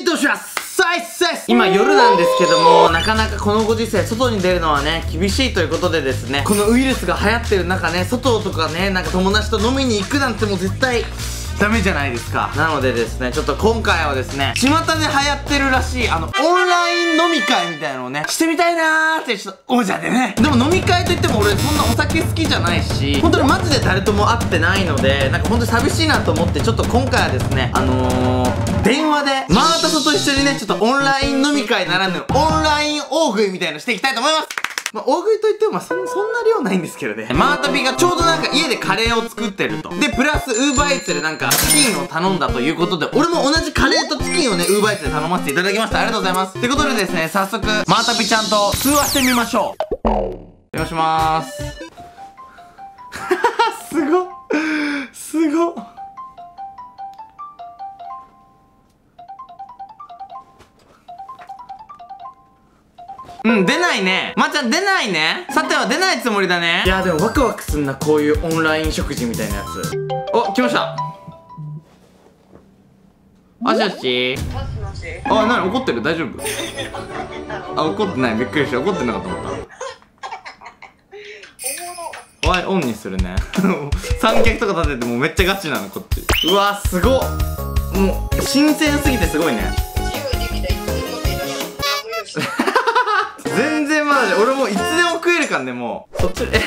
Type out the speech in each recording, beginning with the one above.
どうします今夜なんですけども、なかなかこのご時世外に出るのはね厳しいということでですね、このウイルスが流行ってる中ね、外とかね、なんか友達と飲みに行くなんてもう絶対ダメじゃないですか。なのでですね、ちょっと今回はですね、巷で流行ってるらしいオンライン飲み会みたいなのをねしてみたいなーってちょっと王者でね。でも飲み会といっても俺そんなお酒好きじゃないし、本当にマジで誰とも会ってないので、なんか本当に寂しいなと思って、ちょっと今回はですね電話でマータソと一緒にね、ちょっとオンライン飲み会ならぬオンライン大食いみたいなのしていきたいと思います。まあ、大食いといってもそんな量ないんですけどね。マータピがちょうどなんか家でカレーを作ってると。で、プラスウーバーイーツでなんかチキンを頼んだということで、俺も同じカレーとチキンをね、ウーバーイーツで頼ませていただきました。ありがとうございます。ってことでですね、早速、マータピちゃんと通話してみましょう。電話しまーす。すごっ。うん、出ないね。まーちゃん出ないね。さては出ないつもりだね。いやでもワクワクすんな、こういうオンライン食事みたいなやつ。お、来ました。もしもし。あ、なに怒ってる？大丈夫？あ、怒ってない。びっくりした。怒ってなかったと思った。おい、オンにするね。三脚とか立ててもうめっちゃガチなの、こっち。うわ、すごっ。もう、新鮮すぎてすごいね。全然まだ俺もういつでも食えるからね、もうそっちで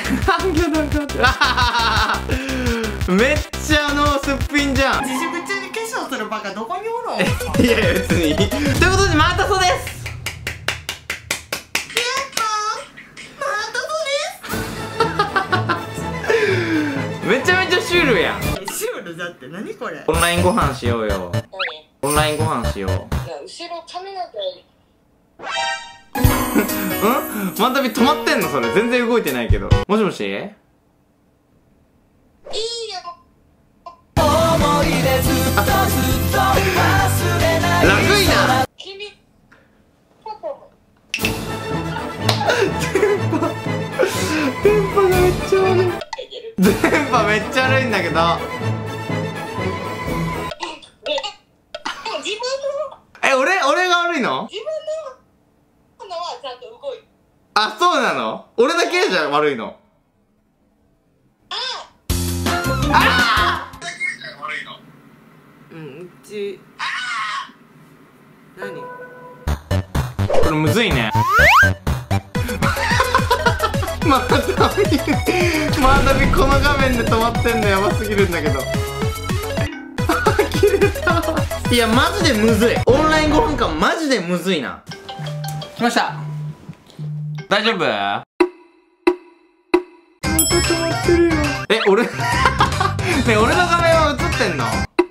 めっちゃすっぴんじゃん。 自粛中に化粧するバカどこにおるの？ いやいや別にということでマータソです。めちゃめちゃシュールやん。 シュールだって何これ？ オンラインご飯しようよ。オンラインご飯しよう。いや後ろ髪の毛うん？マンタビ止まってんのそれ。全然動いてないけど。もしもし？いいよ。思い出ずっと忘れない。楽いな。君。電波がめっちゃ悪い。電波めっちゃ悪いんだけど。俺が悪いの？自分のはちゃんと動いて。あ、そうなの？俺だけじゃ悪いの？ああ！ うん、うち。何？ これむずいね。またびこの画面で止まってんのやばすぎるんだけど。切れた。いやマジでむずい。オンライン5分間マジでむずいな。来ました。大丈夫？止まってるよ。俺ねえ、俺の画面は映ってんの？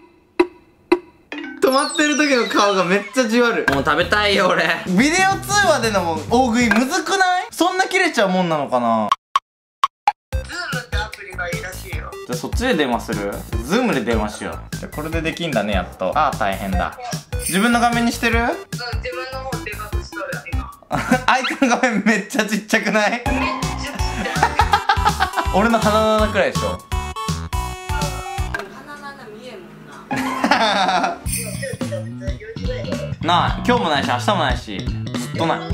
止まってる時の顔がめっちゃじわる。もう食べたいよ俺。ビデオ通話での大食いむずくない？そんな切れちゃうもんなのかな？ ズームってアプリがいいらしいよ。 じゃあそっちで電話する？ズームで電話しよう。じゃあこれでできんだね、やっと。ああ大変だ。自分の画面にしてる？ うん、自分の方でかくしとる今。 相手の画面めっちゃちっちゃくない？俺の鼻の穴くらいでしょ。 鼻の穴見えんもんな。 なあ、今日もないし明日もないしずっとない。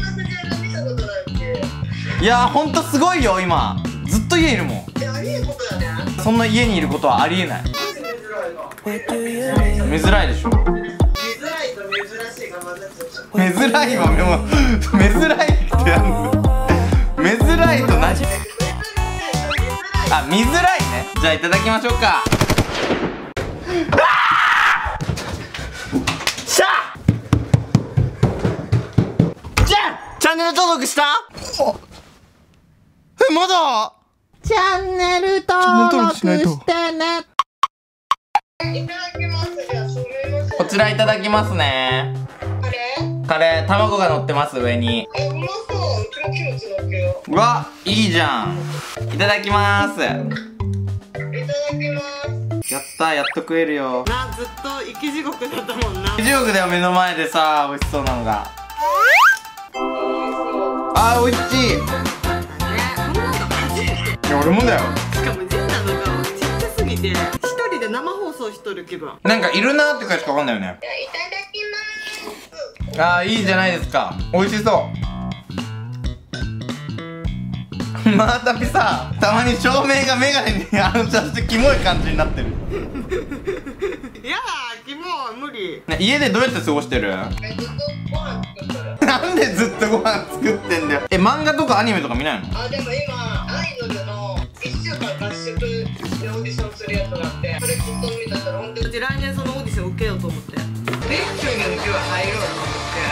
いやーほんとすごいよ今。ずっと家いるもん。そんな家にいることはありえない。見づらいでしょ。 見づらいと珍しいが混ざっちゃった。 見づらいはでも見づらいってやんの。見づらいと何？あ、見づらいね。じゃあいただきましょうか。しゃじゃあチャンネル登録した？まだ？ チャンネル登録してね。 こちらいただきますね。カレー卵が乗ってます上に。 うまそう。うちもキムチ乗っけようわ、いいじゃん。いただきます。 う。いただきます。 やったー、やっと食えるよ。 な、ずっと生き地獄だったもんな。 地獄だよ、目の前でさ、美味しそうなのが。あー、美味しい。 ね、こんなの初めて。 いや、俺もだよ。 しかもジュンナの顔ちっちゃすぎて、一人で生放送しとる気分。 なんかいるなーってくらいしかわかんないよね。 いただきます。 あー、いいじゃないですか。美味しそう。マータピさ、たまに照明がメガネに反射してキモい感じになってる。 やだ、キモい、無理。 ね、家でどうやって過ごしてる？なんでずっとご飯作ってんだよ。漫画とかアニメとか見ないの？ あ、でも今アイドルの1週間合宿でオーディションするやつがあって、それずっと見てたら、ほんでうち来年そのオーディション受けようと思って。 レッスンにうちは入ろうと思って。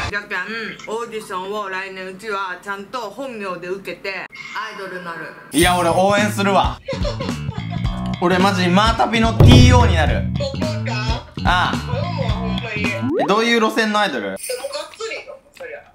だからオーディションを来年うちはちゃんと本名で受けてアイドルになる。 いや、俺応援するわ。俺マジマータピの TO になる。 ここか？ あ頼むわ、ほんまに。でもがっあ。どういう路線のアイドル？ つりよ、そりゃ。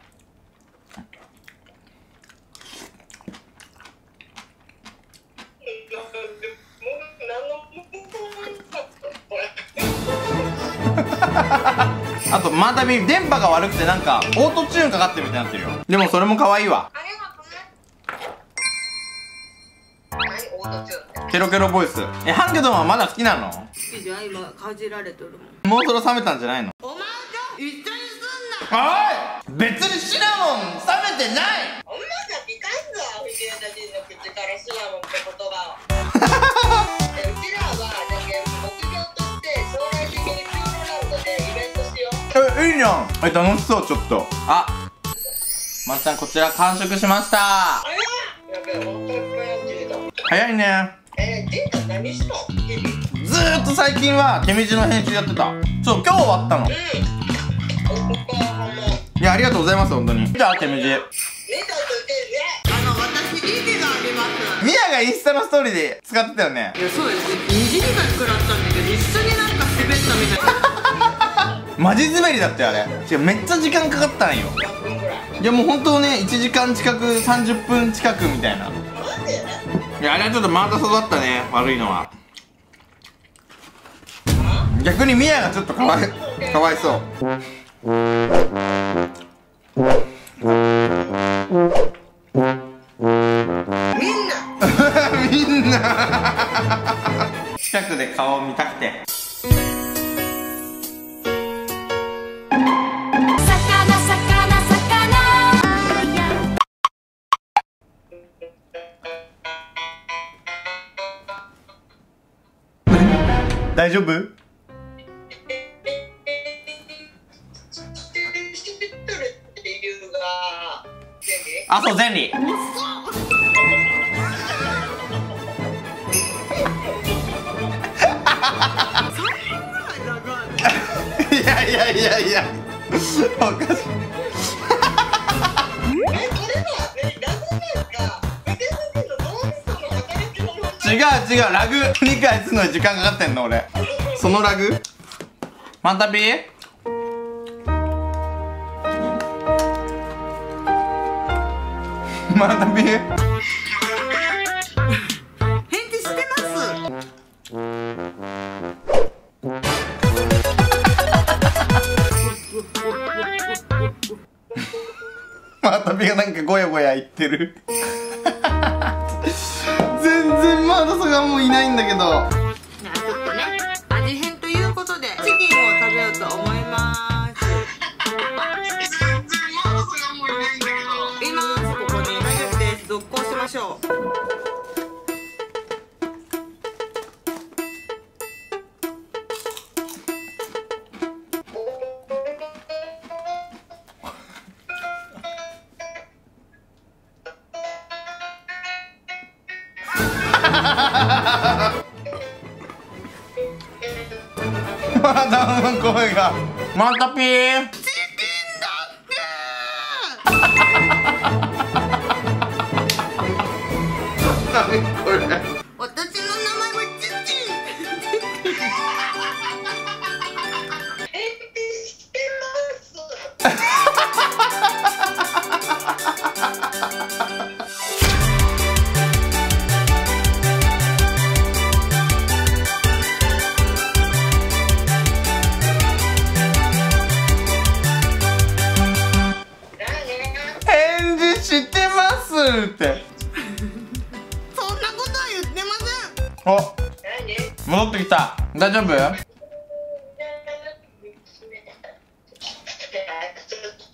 あとマータピ電波が悪くてなんかオートチューンかかってるみたいになってるよ。でもそれも可愛いわ。 ありがとうね。何オートチューンって？ ケロケロボイス。ハンギョドンはまだ好きなの？ 好きじゃん、今かじられてるもん。 もうそろ冷めたんじゃないの？ お前と一緒にすんな。 おい、別にシナモン冷めてない。 お前じゃ聞かんぞ、藤枝人の口からシナモンって言葉を。うちらはだけ目標として将来的にピューロランドでイベントしよう。 いいじゃん。楽しそう。ちょっとまっちゃん、こちら完食しました。 あややべえ、本当にいっぱいやってるだ。 早いね。 ジンタ何したの？ ずーっと最近は手短の編集やってた。今日終わったの。いや、ありがとうございます、本当に。じゃあ手短。 見たとてね。 私リリがあります。 ミヤがインスタのストーリーで使ってたよね。 いや、そうですね。2時間食らったんだけど、一緒になんか滑ったみたいな。 マジ滑りだったよあれ。違う、めっちゃ時間かかったんよ。 何分ぐらい？ いや、もう本当ね、1時間近く、30分近くみたいな。 マジで？ いや、あれはちょっとマータソだったね、悪いのは。逆にミヤがちょっとかわいそう。みんな近くで顔を見たくて。大丈夫？ 知ってるっていうがゼリー？ あ、そう、ゼンリー。いやおかしい。 これはラグなんか腕時の脳みその働きの問題。 違う、ラグ理解するのに時間かかってんの俺。そのラグマンタピーマンタピー返事してます。 マンタピーがなんかゴヤゴヤ言ってる。全然マータソがもういないんだけど。 じゃあちょっとね、味変ということでチキンを食べようと思います。います、ここに大丈夫です。続行しましょう。 マータの声が。マンタピーチキンだ何これ。 って。私の名前はチキン。 してます。 返事してますって。 そんなことは言ってません。 お、 何？ 戻ってきた。大丈夫？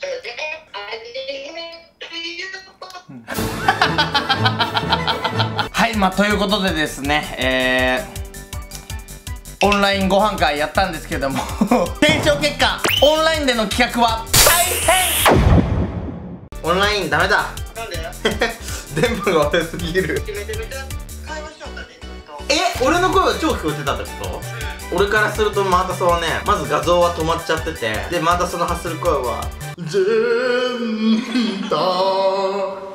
はい、まあということでですね、オンラインご飯会やったんですけども検証結果、オンラインでの企画は大変。オンラインダメだ。 なんで電波が悪すぎる。 めちゃめちゃ会話しちゃったね、ずっと。 俺の声は超聞こえてたってこと？俺からするとマータソはね、まず画像は止まっちゃってて、でマータソの発する声はジェンター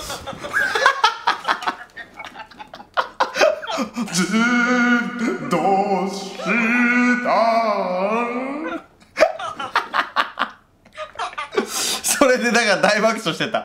ジェどうしたそれでだから大爆笑してた。